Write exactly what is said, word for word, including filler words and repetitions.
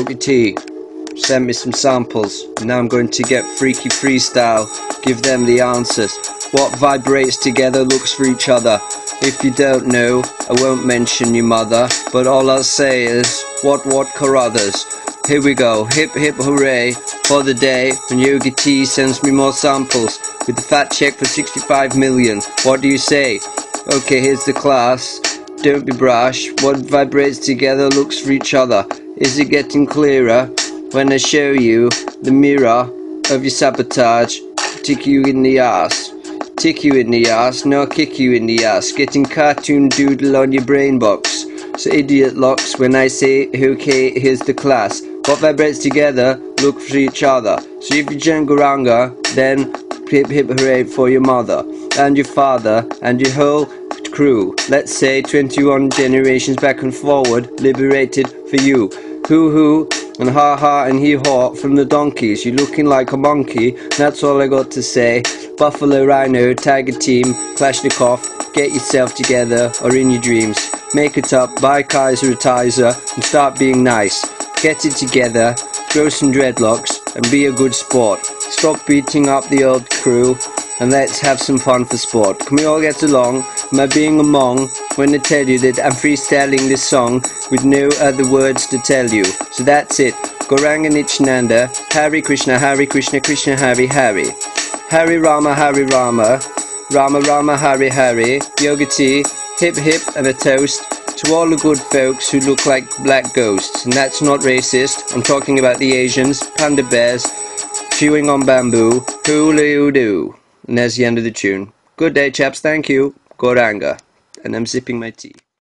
Yogi T sent me some samples. Now I'm going to get freaky freestyle, give them the answers. What vibrates together looks for each other. If you don't know, I won't mention your mother, but all I'll say is, what what Carruthers. Here we go, hip hip hooray for the day when Yogi T sends me more samples with the fat check for sixty-five million. What do you say? Okay, here's the class. Don't be brash. What vibrates together looks for each other. Is it getting clearer when I show you the mirror of your sabotage? Tick you in the ass. Tick you in the ass, no kick you in the ass. Getting cartoon doodle on your brain box. So idiot locks when I say, okay, here's the class. What vibrates together look for each other. So if you Django, then hip hip hooray for your mother and your father and your whole crew. Let's say twenty-one generations back and forward, liberated for you. Hoo hoo and ha ha and hee haw from the donkeys. You're looking like a monkey, that's all I got to say. Buffalo Rhino, Tiger Team, Kalashnikov, get yourself together or in your dreams. Make it up, buy Kaiser or Tizer and start being nice. Get it together, grow some dreadlocks and be a good sport. Stop beating up the old crew and let's have some fun for sport. Can we all get along? Am I being a mong when I tell you that I'm freestyling this song with no other words to tell you? So that's it. Gauranga Nityananda, Hare Krishna, Hare Krishna, Krishna Hare Hare. Hare Rama, Hare Rama, Rama Rama, Hare Hare. Yogi T, hip hip and a toast to all the good folks who look like black ghosts. And that's not racist. I'm talking about the Asians, panda bears, chewing on bamboo, hoo-loo-doo. And there's the end of the tune. Good day, chaps, thank you. Gauranga. And I'm sipping my tea.